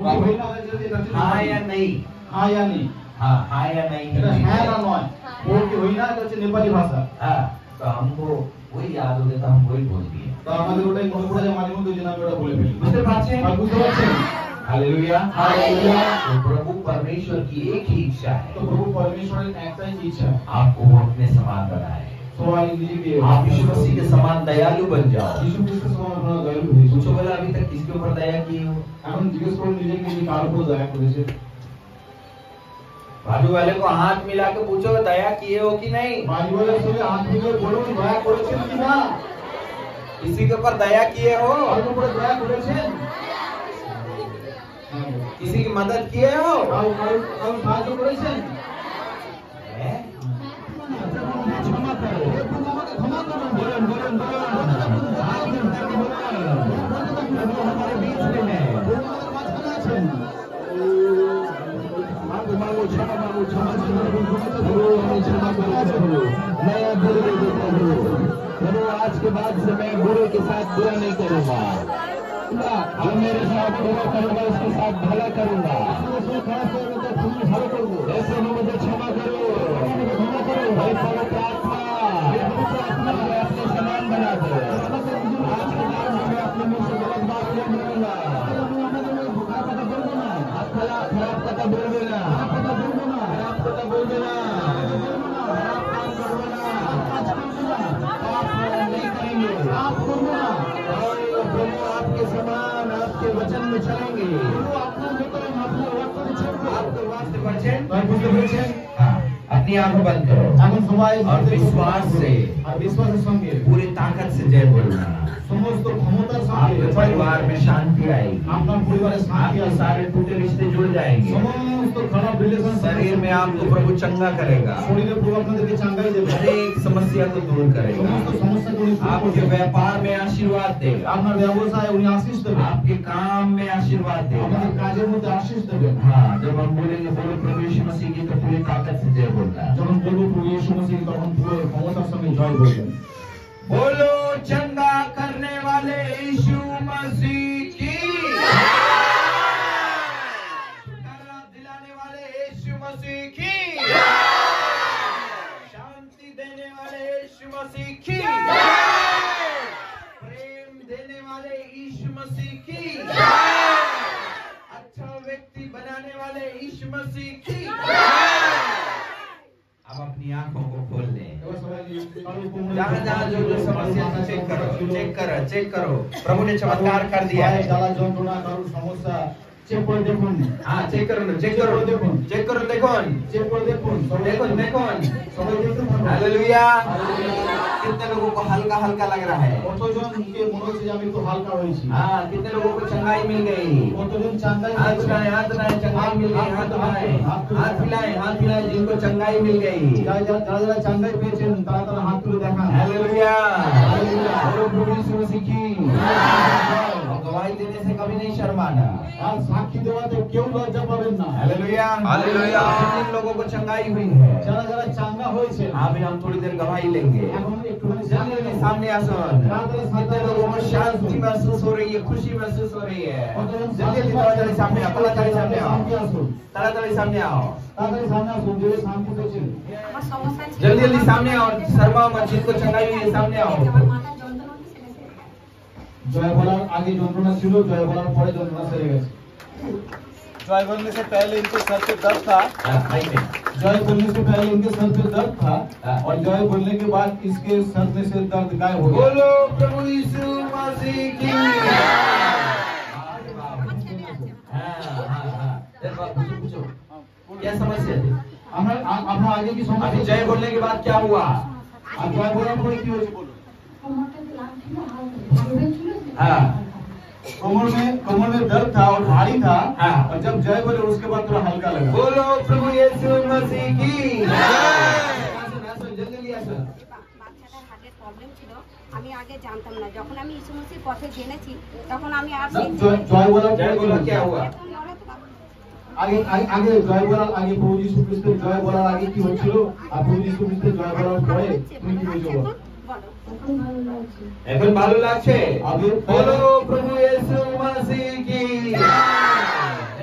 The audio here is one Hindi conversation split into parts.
हाँ या नहीं, हाँ या नहीं, हाँ या नहीं है ना नॉय वो कि वही ना तो नेपाली भाषा। तो हमको वही याद हो गया तो हम वही बोल दिए। तो हमारे ওটাই মনে পড়ে যায় মাঝে মধ্যে যে নাম ওটা বলে ফেলি। বুঝতে পারছেন? আর বুঝতে পারছেন? Hallelujah, hallelujah. तो प्रभु परमेश्वर की एक ही इच्छा है, तो प्रभु परमेश्वर একটাই ইচ্ছা आपको वो अपने समान बनाए। সবাই নিজেকে आप यीशु मसीह के समान दयालु बन जाओ। যিশু খ্রিস্টের সমান আপনারা দয়ালু হয়ে पूछो बोला अभी तक किसके ऊपर दया किए हो? এখন জিজ্ঞেস করুন নিজেকে যে কার উপর দয়া করেছে। बाजू वाले को हाथ मिला के पूछो दया किए हो कि नहीं। बाजू वाले से हाथ मिले বলুন দয়া করেছেন কি না। किसी के ऊपर दया किए हो? কার উপর দয়া করেছেন? किसी की मदद किए हो? কার সাহায্য করেছেন? ক্ষমা করো, আমাকে ক্ষমা করুন, বলুন বলুন বলুন। हमारे बीच में है, माঝখানে আছেন। मांगो क्षमा, मांगो क्षमा, क्षमा करो। मैं अब बुरे देता हूँ प्रभु, आज के बाद से मैं बुरे के साथ बुरा नहीं करूँगा। जो मेरे साथ बुरा करूँगा उसके साथ भला करूँगा। ऐसे में मुझे क्षमा करो, क्षमा करो। हे पवित्र आत्मा, मुझे अपने समान बना दो। आज के बाद मैं अपने मुंह से गलत बात नहीं बोलूंगा। खराब कथा बोल देना, खराब कथा बोल देना, आप नहीं करेंगे, आप करो ना। आपके समान आपके वचन में चलेंगे। आपके वचन अपनी आंखें बंद करो और विश्वास से पूरी ताकत से जय बोलना। आपके परिवार में शांति आएगी, आपके सारे टूटे रिश्ते जुड़ जाएंगे, शरीर में आपको प्रभु चंगा करेगा, हर एक समस्या को दूर करेगा, आपके व्यापार में आशीर्वाद देगा, आपके काम में आशीर्वाद देगा। हाँ, जब हम बोलेंगे बोलो प्रभु यीशु मसीह की तो पूरी ताकत से जय बोलना। जब हम बोलो प्रभु यीशु मसीह की तो हम पूरे क्षमता से जय बोलेंगे। बोलो चंगा करने वाले यीशु मसीह की, छुटकारा दिलाने वाले यीशु मसीह की, शांति देने वाले यीशु मसीह की, प्रेम देने वाले यीशु मसीह की, अच्छा व्यक्ति बनाने वाले यीशु मसीह की। अब अपनी आंखों को खोल लें, जहाँ जहाँ जो जो समस्या है चेक करो, चेक करो, चेक करो। प्रभु ने चमत्कार कर दिया है। चेक कर देखो, हाँ चेक करो ना, चेक करो देखो, चेक करो देखो, चेक करो देखो, देखो देखो। हालेलुया। कितने लोगों को हल्का हल्का लग रहा है? हाँ, कितने लोगों को चंगाई मिल गई? हाथ उठाए, हाथ उठाए, चंगाई मिल गई, हाथ उठाए, हाथ हिलाए, हाथ हिलाए जिनको चंगाई मिल गई। हालेलुया। गवाही देने से कभी नहीं शर्माना। साक्षी देवाते क्यों लज्जा पाবেন না। Hallelujah, hallelujah. जिन लोगों को चंगाई हुई है, যারা যারা চাঙ্গা হয়েছে, अभी हम थोड़ी देर गवाही लेंगे। जल्दी सामने आसन। कितने लोगों को शांति महसूस हो रही है, खुशी महसूस हो रही है? जल्दी ताड़ाताड़ी सामने आओ, ताड़ाताड़ी सामने आओ, ताड़ाताड़ी सामने आओ, ताड़ाताड़ी सामने आओ। जो शांति से जल्दी जल्दी सामने आओ, शर्मा मत, जिसको चंगाई हुई है सामने आओ। जय बोलार आगे যন্ত্রণা ছিল, জয় বলার পরে যন্ত্রণা সেরে গেছে। जय बोलने से पहले इनके सर पे दर्द था, जय बोलने से पहले इनके सर पे दर्द था, और जय बोलने के बाद इसके सर में से दर्द गायब हो गया। बोलो प्रभु यीशु मसीह की। क्या समस्या थी? আমরা आगे की समस्या। अभी जय बोलने के बाद क्या हुआ? जय बोलने पर কি হয়েছে বলো? हाँ, कमर में दर्द था और भारी था। हाँ, और जब जय बोले उसके बाद थोड़ा हल्का लगा। बोलो प्रभु यीशु मसीह की। আমি আগে জানতাম না, যখন আমি यीशु मसीह পথে জেনেছি তখন আমি আর জয় बोला क्या हुआ? আগে আগে জয় বলার আগে প্রভু যীশু খ্রিস্টের জয় বলার আগে কি হচ্ছিল, আর প্রভু যীশু খ্রিস্টের জয় বলার পরে তুমি কি বলছো? এখন ভালো লাগছে? আগে বলো প্রভু यीशु मसीह की।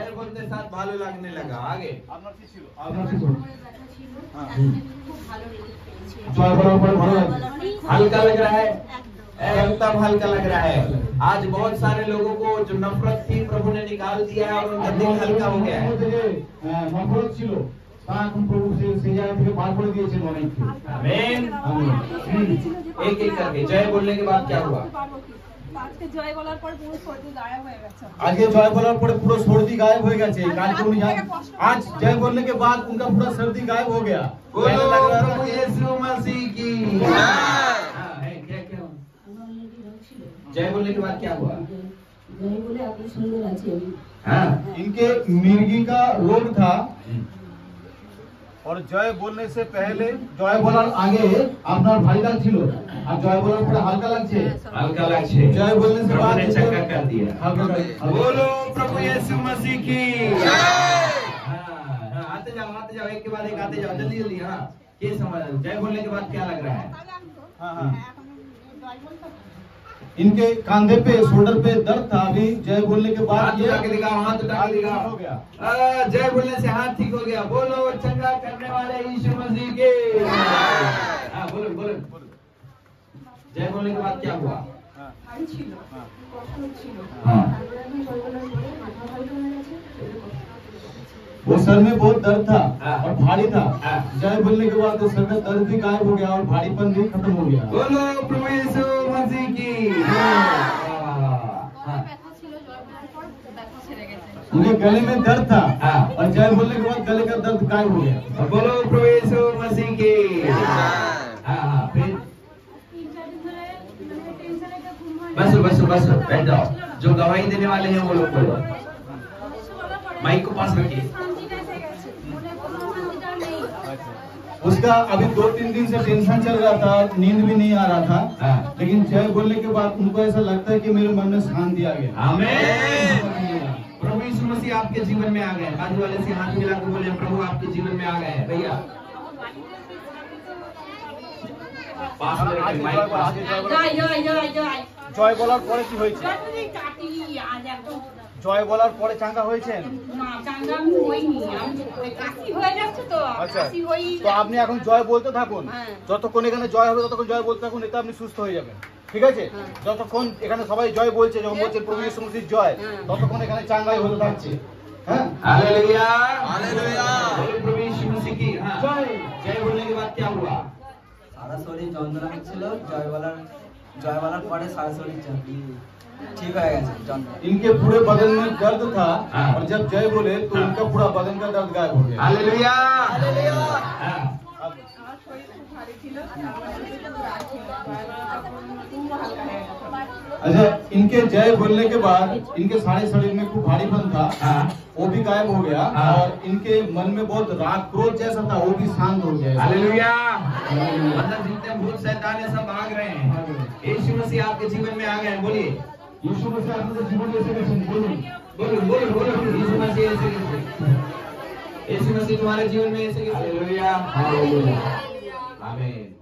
ভালো লাগने लगा। आगे আপনার কি ছিল? আপনার কি ছিল? খুব ভালো রিলিফ পেয়েছি। জয় বলার পরে ভালো লাগছে? हल्का लग रहा है, একদম। एकदम हल्का लग रहा है। आज बहुत सारे लोगों को जो नफरत थी प्रभु ने निकाल दिया है और उनका दिल हल्का हो गया है। নফরত ছিল তা এখন প্রভু সেই জায়গা থেকে বার করে দিয়েছেন অনেককে। आमीन। एक एक करके जय बोलने के बाद क्या हुआ? আজকে জয় বলার পর পুরো সর্দি গায়েব হয়ে গেছে। আজকে জয় বলার পরে পুরো सर्दी गायब हो गया आज जय बोलने के बाद उनका पूरा सर्दी गायब हो गया। बोलो लग रहा प्रभु था यीशु मसीह की। हाँ, है, क्या क्या हुआ? जय बोलने के बाद क्या हुआ? जय बोले আপনি সুন্দর আছেন। हाँ इनके मिर्गी का रोग था और जय बोलने से पहले জয় বলার আগে আপনার ভারী লাগছিল আর জয় বলার পরে হালকা লাগছে। हल्का लक्ष्य जय बोलने से प्रभु बाद ने चंगा कर दिया। बोलो प्रभु यीशु मसीह की। हाँ, आते जाओ एक के बाद एक आते जाओ जल्दी जल्दी। हाँ ये समझ जय बोलने के बाद क्या लग रहा है? हाँ हाँ इनके कंधे पे शोल्डर पे दर्द था अभी जय बोलने के बाद हाथ उठा के दिखाओ, हाथ उठा के दिखाओ। हो गया। जय बोलने से हाथ ठीक हो गया। बोलो चंगा करने वाले यीशु मसीह के। हाँ बोलो बोलो। जय बोलने के बाद क्या हुआ? हाँ ভারী ছিল, কষ্ট হচ্ছিল। हाँ তারপরে আমি জয় বলার পরে মাথা ভালো হয়ে গেছে। वो सर में बहुत दर्द था हाँ। और भारी था। हाँ। जय बोलने के बाद तो सर में दर्द भी गायब हो गया और भारीपन भी खत्म हो गया। बोलो प्रभु यीशु मसीह की। हाँ ব্যথা ছিল, জয় বলার পর ব্যথা সেরে গেছে। उनके गले में दर्द था हाँ। और जय बोलने के बाद गले का दर्द गायब हो गया। और बोलो प्रभु यीशु मसीह की। हाँ फिर बस बस बस बैठ जाओ। जो गवाही देने वाले हैं वो लोग बोलो। माइक को पास रखिए। उसका अभी 2-3 दिन से टेंशन चल रहा था, नींद भी नहीं आ रहा था। हाँ। लेकिन जय बोलने के बाद उनको ऐसा लगता है कि मेरे मन में शांति आ गया। आमीन। प्रभु यीशु मसीह आपके जीवन में आ गए। बाजू वाले से हाथ मिला के बोले प्रभु आपके जीवन में आ गए हैं। भैया पास में रखिए, माइक पास में। জয় জয় জয় জয়। জয় বলার পরে কি হয়েছে? যতদিন কাটি আজ একদম জয় বলার পরে চাঙ্গা হয়েছেন? না চাঙ্গা আমি হইনি, আমি ওই কাশি হয়ে যাচ্ছে তো, আচ্ছা কাশি হই। তো আপনি এখন জয় বলতে থাকুন। হ্যাঁ। যতক্ষণ এখানে জয় হবে ততক্ষণ জয় বলতে থাকুন, এতে আপনি সুস্থ হয়ে যাবেন। ঠিক আছে? হ্যাঁ। যতক্ষণ এখানে সবাই জয় বলছে, যখন বলছেন প্রভু যীশু মসির জয়, হ্যাঁ। ততক্ষণ এখানে চাঙ্গাই হতে থাকছে। हाँ? Hallelujah hallelujah. बोलो प्रभु यीशु मसीह की। हाँ जय बोलने के बाद क्या हुआ? সারা শরীর যন্ত্রণা হচ্ছিল, জয় বলার পরে সারা শরীর ঠিক হয়ে গেছে যন্ত্রণা। इनके पूरे बदन में दर्द था हाँ। और जब जय बोले तो हाँ। उनका पूरा बदन का दर्द गायब हो गया। Hallelujah hallelujah. আমার শরীর খুব ভারী ছিল, আমার শরীর খুব রাগ ছিল, পুরো হালকা হয়ে গেছে। अच्छा इनके जय बोलने के बाद इनके सारे शरीर में खूब भारीपन था हाँ। वो भी गायब हो गया हाँ। और इनके मन में बहुत राग क्रोध जैसा था वो भी शांत हो गया। हालेलुया। मतलब जितने भूत शैतान है सब भाग रहे हैं। यीशु मसीह आपके जीवन में आ गए हैं। बोलिए यीशु मसीह आपके जीवन में ऐसे कैसे बोलूं? बोलो बोलो बोलो। यीशु मसीह ऐसे कैसे? यीशु मसीह तुम्हारे जीवन में ऐसे कैसे? हालेलुया हालेलुया आमीन।